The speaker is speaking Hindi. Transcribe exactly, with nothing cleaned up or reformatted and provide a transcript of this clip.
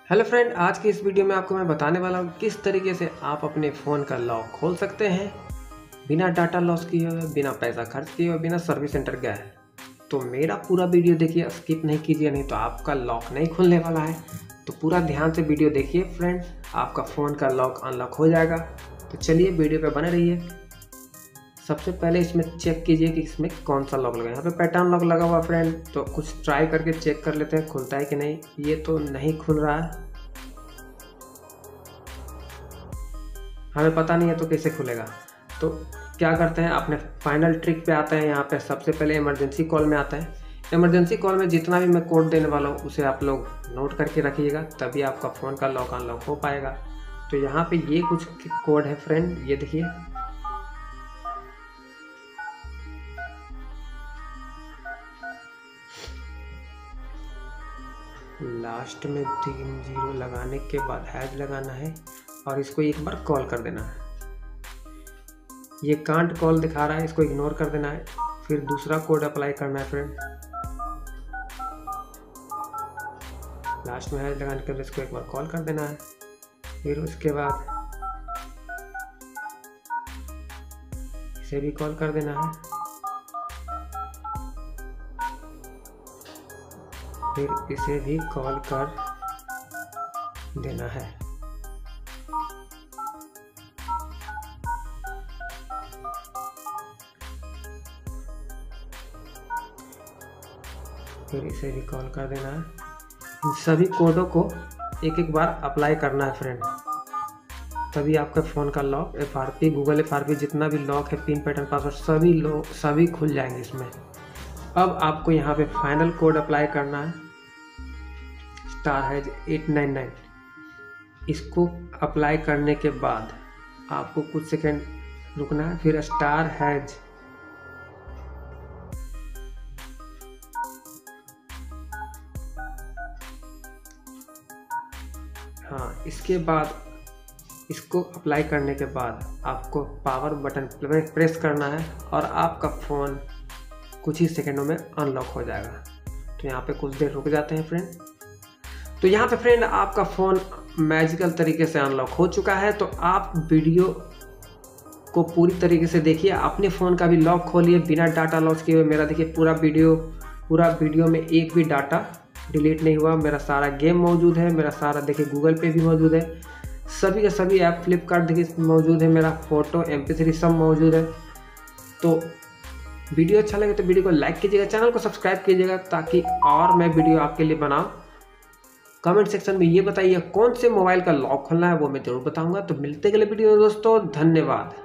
हेलो फ्रेंड, आज की इस वीडियो में आपको मैं बताने वाला हूँ किस तरीके से आप अपने फ़ोन का लॉक खोल सकते हैं बिना डाटा लॉस किए हुए, बिना पैसा खर्च किए हुए, बिना सर्विस सेंटर गए। तो मेरा पूरा वीडियो देखिए, स्किप नहीं कीजिए, नहीं तो आपका लॉक नहीं खुलने वाला है। तो पूरा ध्यान से वीडियो देखिए फ्रेंड, आपका फ़ोन का लॉक अनलॉक हो जाएगा। तो चलिए वीडियो पर बने रहिए। सबसे पहले इसमें चेक कीजिए कि इसमें कौन सा लॉक लगा है। यहाँ पे पैटर्न लॉक लगा हुआ फ्रेंड, तो कुछ ट्राई करके चेक कर लेते हैं खुलता है कि नहीं। ये तो नहीं खुल रहा है, हमें पता नहीं है तो कैसे खुलेगा। तो क्या करते हैं, अपने फाइनल ट्रिक पे आते हैं। यहाँ पे सबसे पहले इमरजेंसी कॉल में आता है। इमरजेंसी कॉल में जितना भी मैं कोड देने वाला हूँ उसे आप लोग नोट करके रखिएगा, तभी आपका फ़ोन का लॉक अनलॉक हो पाएगा। तो यहाँ पे ये कुछ कोड है फ्रेंड, ये देखिए। लास्ट में तीन जीरो लगाने के बाद हैज लगाना है और इसको एक बार कॉल कर देना है। ये कांट कॉल दिखा रहा है, इसको इग्नोर कर देना है। फिर दूसरा कोड अप्लाई करना है फ्रेंड। लास्ट में हैज लगाने के बाद इसको एक बार कॉल कर देना है। फिर उसके बाद इसे भी कॉल कर देना है। फिर इसे भी कॉल कर देना है। फिर इसे भी कॉल कर देना है। इन सभी कोडों को एक एक बार अप्लाई करना है फ्रेंड, तभी आपका फ़ोन का lock, F R P, Google F R P, जितना भी लॉक है, पिन, पैटर्न, पासवर्ड, सभी लॉक सभी खुल जाएंगे इसमें। अब आपको यहाँ पे फाइनल कोड अप्लाई करना है, star hash eight nine nine. इसको अप्लाई करने के बाद आपको कुछ सेकेंड रुकना है। फिर स्टार हैज हाँ इसके बाद इसको अप्लाई करने के बाद आपको पावर बटन प्रेस करना है और आपका फ़ोन कुछ ही सेकंडों में अनलॉक हो जाएगा। तो यहाँ पे कुछ देर रुक जाते हैं फ्रेंड। तो यहाँ पे फ्रेंड आपका फ़ोन मैजिकल तरीके से अनलॉक हो चुका है। तो आप वीडियो को पूरी तरीके से देखिए, अपने फ़ोन का भी लॉक खोलिए बिना डाटा लॉस किए हुए। मेरा देखिए पूरा वीडियो पूरा वीडियो में एक भी डाटा डिलीट नहीं हुआ। मेरा सारा गेम मौजूद है, मेरा सारा देखिए गूगल पे भी मौजूद है, सभी के सभी ऐप, फ्लिपकार्ट देखिए मौजूद है, मेरा फ़ोटो, एम पी थ्री सब मौजूद है। तो वीडियो अच्छा लगे तो वीडियो को लाइक कीजिएगा, चैनल को सब्सक्राइब कीजिएगा ताकि और मैं वीडियो आपके लिए बनाऊँ। कमेंट सेक्शन में ये बताइए कौन से मोबाइल का लॉक खोलना है, वो मैं जरूर बताऊंगा। तो मिलते अगले वीडियो में दोस्तों, धन्यवाद।